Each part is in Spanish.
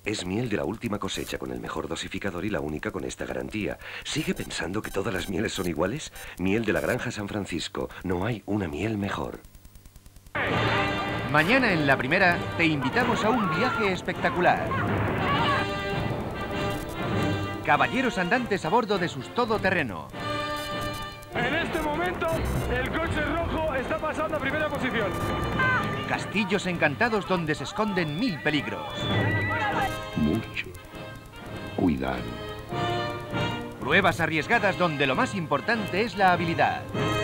Es miel de la última cosecha con el mejor dosificador y la única con esta garantía. ¿Sigue pensando que todas las mieles son iguales? Miel de la Granja San Francisco. No hay una miel mejor. Mañana en La Primera te invitamos a un viaje espectacular. Caballeros andantes a bordo de sus todoterreno. En este momento, el coche rojo está pasando a primera posición. Castillos encantados donde se esconden 1000 peligros. Mucho cuidado. Pruebas arriesgadas donde lo más importante es la habilidad.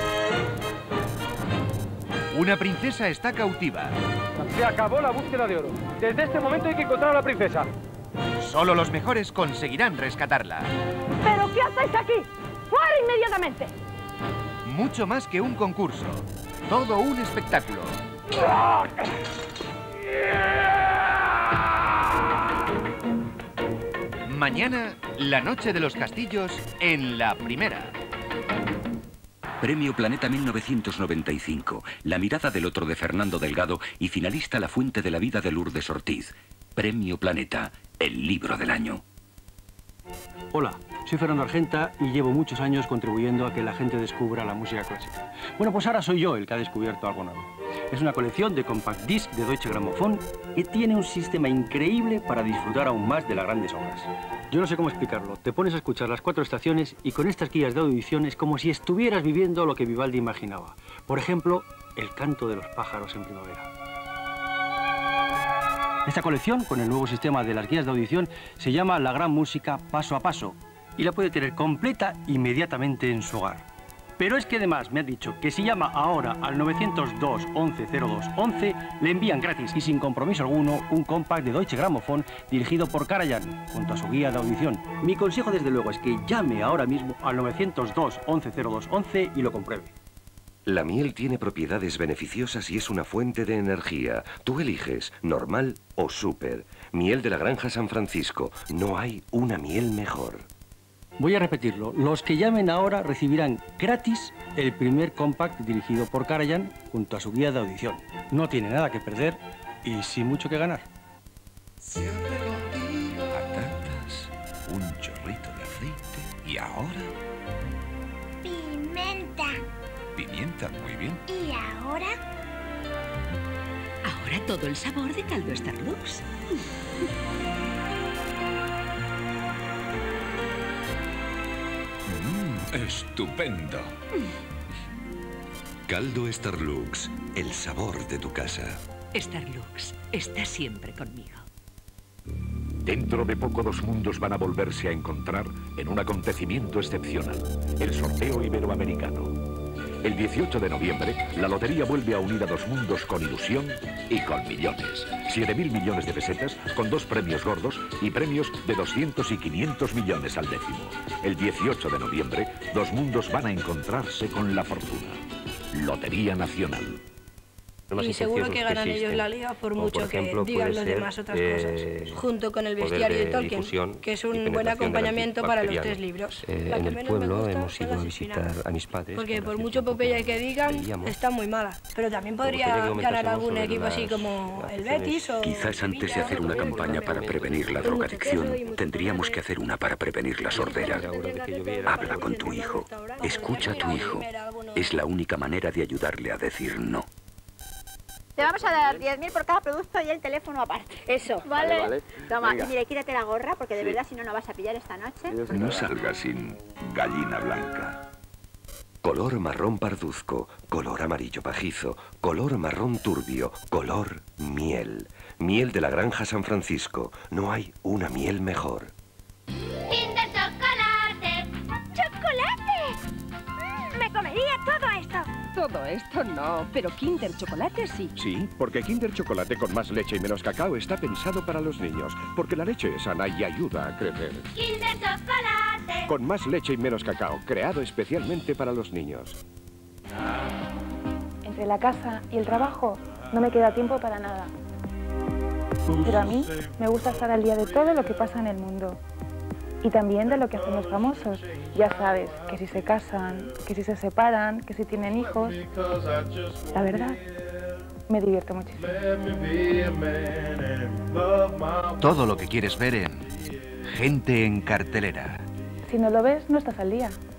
Una princesa está cautiva. Se acabó la búsqueda de oro. Desde este momento hay que encontrar a la princesa. Solo los mejores conseguirán rescatarla. ¿Pero qué hacéis aquí? ¡Fuera inmediatamente! Mucho más que un concurso. Todo un espectáculo. Mañana, la noche de los castillos en La Primera. Premio Planeta 1995. La mirada del otro de Fernando Delgado y finalista La fuente de la vida de Lourdes Ortiz. Premio Planeta, el libro del año. Hola, soy Fernando Argenta y llevo muchos años contribuyendo a que la gente descubra la música clásica. Bueno, pues ahora soy yo el que ha descubierto algo nuevo. Es una colección de compact disc de Deutsche Grammophon que tiene un sistema increíble para disfrutar aún más de las grandes obras. Yo no sé cómo explicarlo. Te pones a escuchar las 4 estaciones y con estas guías de audición es como si estuvieras viviendo lo que Vivaldi imaginaba. Por ejemplo, el canto de los pájaros en primavera. Esta colección, con el nuevo sistema de las guías de audición, se llama La Gran Música Paso a Paso y la puede tener completa inmediatamente en su hogar. Pero es que además me ha dicho que si llama ahora al 902 11 02 11, le envían gratis y sin compromiso alguno un compact de Deutsche Grammophon dirigido por Karajan, junto a su guía de audición. Mi consejo desde luego es que llame ahora mismo al 902 11 02 11 y lo compruebe. La miel tiene propiedades beneficiosas y es una fuente de energía. Tú eliges, normal o súper. Miel de la Granja San Francisco. No hay una miel mejor. Voy a repetirlo. Los que llamen ahora recibirán gratis el primer compact dirigido por Karajan junto a su guía de audición. No tiene nada que perder y sin mucho que ganar. Siempre contigo. Patatas, un chorrito de aceite y ahora... Pimienta. Pimienta, muy bien. ¿Y ahora? Ahora todo el sabor de caldo Starlux. Estupendo. Caldo Starlux, el sabor de tu casa. Starlux está siempre conmigo. Dentro de poco 2 mundos van a volverse a encontrar en un acontecimiento excepcional, el sorteo iberoamericano. El 18 de noviembre, la lotería vuelve a unir a 2 mundos con ilusión y con millones. 7.000 millones de pesetas con 2 premios gordos y premios de 200 y 500 millones al décimo. El 18 de noviembre, 2 mundos van a encontrarse con la fortuna. Lotería Nacional. Y seguro que ganan ellos la liga por mucho que digan los demás otras cosas. Junto con el bestiario de Tolkien, que es un buen acompañamiento para los 3 libros. En el pueblo hemos ido a visitar a mis padres. Porque por mucho Popeye que digan, está muy mala. Pero también podría ganar algún equipo así como el Betis o... Quizás antes de hacer una campaña para prevenir la drogadicción, tendríamos que hacer una para prevenir la sordera. Habla con tu hijo. Escucha a tu hijo. Es la única manera de ayudarle a decir no. Te vamos a dar 10.000 por cada producto y el teléfono aparte. Eso. Vale. Toma, y mira, quítate la gorra porque de verdad si no, no vas a pillar esta noche. No salgas sin gallina blanca. Color marrón parduzco, color amarillo pajizo, color marrón turbio, color miel. Miel de la Granja San Francisco. No hay una miel mejor. ¡Kinder Chocolate! ¡Chocolate! ¡Me comería todo esto! Todo esto no, pero Kinder Chocolate sí. Sí, porque Kinder Chocolate con más leche y menos cacao está pensado para los niños. Porque la leche es sana y ayuda a crecer. ¡Kinder Chocolate! Con más leche y menos cacao, creado especialmente para los niños. Entre la casa y el trabajo no me queda tiempo para nada. Pero a mí me gusta estar al día de todo lo que pasa en el mundo. Y también de lo que hacen los famosos. Ya sabes, que si se casan, que si se separan, que si tienen hijos. La verdad, me divierto muchísimo. Todo lo que quieres ver en Gente en Cartelera. Si no lo ves, no estás al día.